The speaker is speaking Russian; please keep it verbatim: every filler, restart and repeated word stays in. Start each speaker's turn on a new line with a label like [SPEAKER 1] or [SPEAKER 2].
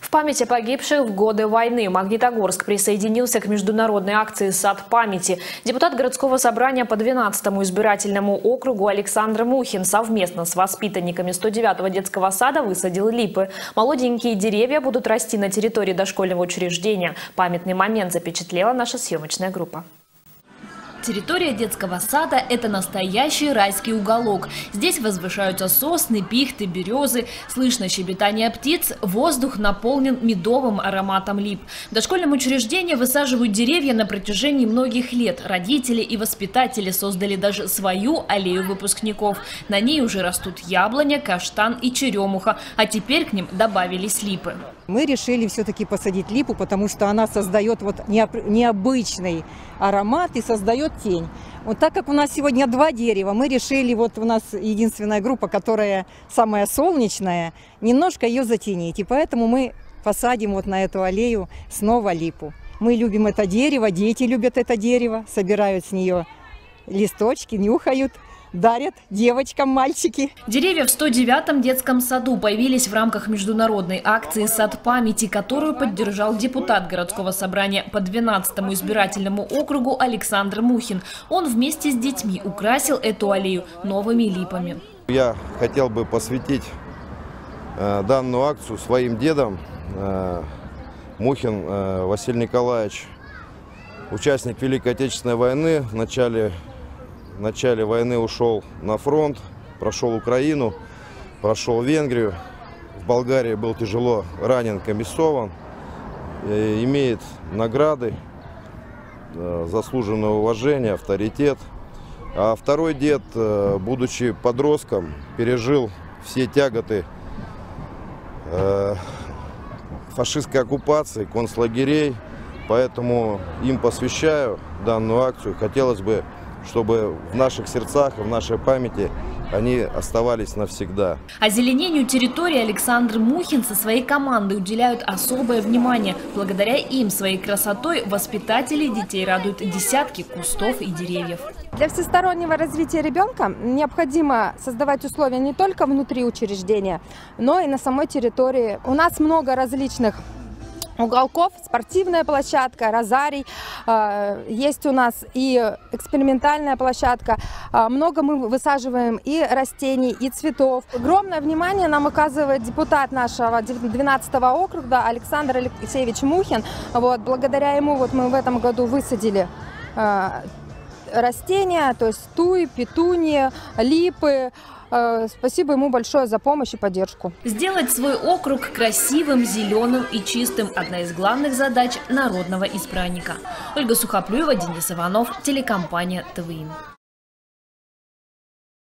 [SPEAKER 1] В память о погибших в годы войны Магнитогорск присоединился к международной акции «Сад памяти». Депутат городского собрания по двенадцатому избирательному округу Александр Мухин совместно с воспитанниками сто девятого детского сада высадил липы. Молоденькие деревья будут расти на территории дошкольного учреждения. Памятный момент запечатлела наша съемочная группа. Территория детского сада – это настоящий райский уголок. Здесь возвышаются сосны, пихты, березы. Слышно щебетание птиц, воздух наполнен медовым ароматом лип. В дошкольном учреждении высаживают деревья на протяжении многих лет. Родители и воспитатели создали даже свою аллею выпускников. На ней уже растут яблоня, каштан и черемуха, а теперь к ним добавились липы.
[SPEAKER 2] Мы решили все-таки посадить липу, потому что она создает вот необычный аромат и создает тень. Вот так как у нас сегодня два дерева, мы решили, вот у нас единственная группа, которая самая солнечная, немножко ее затенить. И поэтому мы посадим вот на эту аллею снова липу. Мы любим это дерево, дети любят это дерево, собирают с нее листочки, нюхают. Дарят девочкам мальчики.
[SPEAKER 1] Деревья в сто девятом детском саду появились в рамках международной акции «Сад памяти», которую поддержал депутат городского собрания по двенадцатому избирательному округу Александр Мухин. Он вместе с детьми украсил эту аллею новыми липами.
[SPEAKER 3] Я хотел бы посвятить э, данную акцию своим дедам. Э, Мухин э, Василий Николаевич, участник Великой Отечественной войны, в начале В начале войны ушел на фронт, прошел Украину, прошел Венгрию. В Болгарии был тяжело ранен, комиссован. Имеет награды, заслуженное уважение, авторитет. А второй дед, будучи подростком, пережил все тяготы фашистской оккупации, концлагерей. Поэтому им посвящаю данную акцию. Хотелось бы, чтобы в наших сердцах и в нашей памяти они оставались навсегда.
[SPEAKER 1] Озеленению территории Александр Мухин со своей командой уделяют особое внимание. Благодаря им своей красотой воспитатели детей радуют десятки кустов и деревьев.
[SPEAKER 4] Для всестороннего развития ребенка необходимо создавать условия не только внутри учреждения, но и на самой территории. У нас много различных уголков, спортивная площадка, розарий, есть у нас и экспериментальная площадка. Много мы высаживаем и растений, и цветов. Огромное внимание нам оказывает депутат нашего двенадцатого округа Александр Алексеевич Мухин. Вот, благодаря ему вот мы в этом году высадили растения, то есть туи, петунии, липы. Спасибо ему большое за помощь и поддержку.
[SPEAKER 1] Сделать свой округ красивым, зеленым и чистым – одна из главных задач народного избранника. Ольга Сухоплюева, Денис Иванов, телекомпания ТВИ.